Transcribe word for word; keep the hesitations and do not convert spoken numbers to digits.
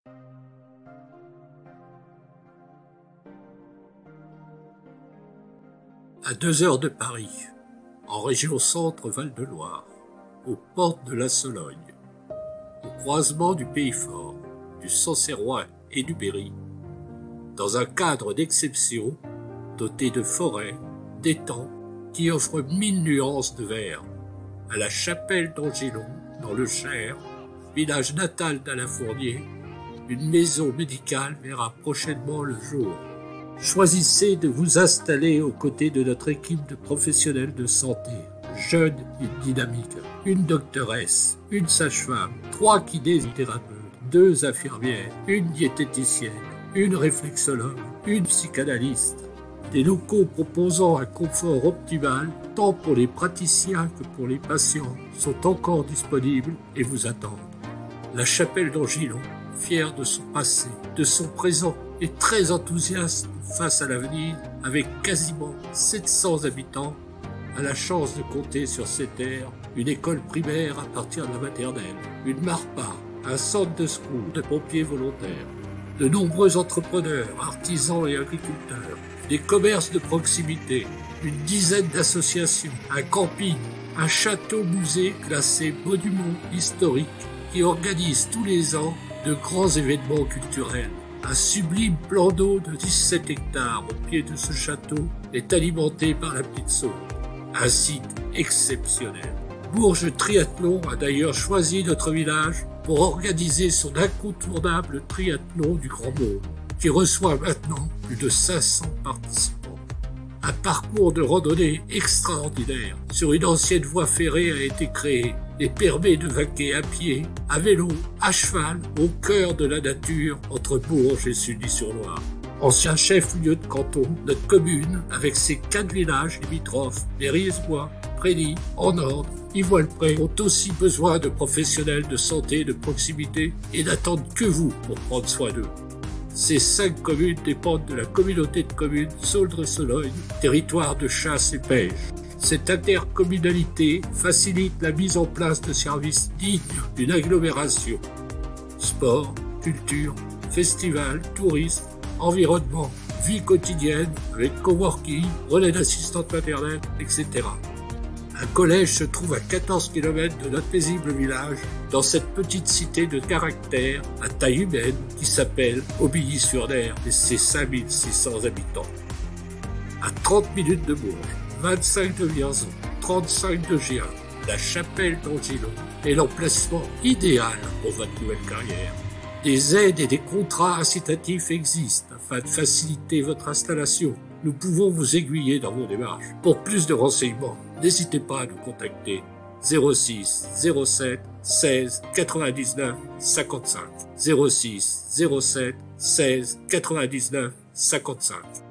À deux heures de Paris, en région centre Val-de-Loire, aux portes de la Sologne, au croisement du Pays Fort, du Sancerrois et du Berry, dans un cadre d'exception doté de forêts, d'étangs qui offrent mille nuances de vert, à la chapelle d'Angilon, dans le Cher, village natal d'Alain Fournier, une maison médicale verra prochainement le jour. Choisissez de vous installer aux côtés de notre équipe de professionnels de santé, jeunes et dynamiques. Une doctoresse, une sage-femme, trois kinésithérapeutes, deux infirmières, une diététicienne, une réflexologue, une psychanalyste. Des locaux proposant un confort optimal, tant pour les praticiens que pour les patients, sont encore disponibles et vous attendent. La chapelle d'Angilon, fière de son passé, de son présent, et très enthousiaste face à l'avenir, avec quasiment sept cents habitants, a la chance de compter sur ses terres une école primaire à partir de la maternelle, une MARPA, un centre de secours de pompiers volontaires, de nombreux entrepreneurs, artisans et agriculteurs, des commerces de proximité, une dizaine d'associations, un camping, un château-musée classé monument historique qui organise tous les ans de grands événements culturels. Un sublime plan d'eau de dix-sept hectares au pied de ce château est alimenté par la Petite Saône. Un site exceptionnel. Bourges Triathlon a d'ailleurs choisi notre village pour organiser son incontournable triathlon du Grand Monde, qui reçoit maintenant plus de cinq cents participants. Un parcours de randonnée extraordinaire sur une ancienne voie ferrée a été créé et permet de vaquer à pied, à vélo, à cheval, au cœur de la nature entre Bourges et Sully-sur-Loire. Ancien chef-lieu de canton, notre commune, avec ses quatre villages limitrophes, Berry-et-Bois, Prély, En-Ordre, Ivoile-Pré, ont aussi besoin de professionnels de santé de proximité et n'attendent que vous pour prendre soin d'eux. Ces cinq communes dépendent de la communauté de communes Sauldre-Sologne, territoire de chasse et pêche. Cette intercommunalité facilite la mise en place de services dignes d'une agglomération. Sport, culture, festival, tourisme, environnement, vie quotidienne avec coworking, relais d'assistantes maternelles, et cetera. Un collège se trouve à quatorze kilomètres de notre paisible village, dans cette petite cité de caractère à taille humaine qui s'appelle Aubilly-sur-Ner et ses cinq mille six cents habitants. À trente minutes de Bourges, vingt-cinq de Vierzon, trente-cinq de Gien, la chapelle d'Angilon est l'emplacement idéal pour votre nouvelle carrière. Des aides et des contrats incitatifs existent afin de faciliter votre installation. Nous pouvons vous aiguiller dans vos démarches. Pour plus de renseignements, n'hésitez pas à nous contacter zéro six zéro sept seize quatre-vingt-dix-neuf cinquante-cinq zéro six zéro sept seize quatre-vingt-dix-neuf cinquante-cinq.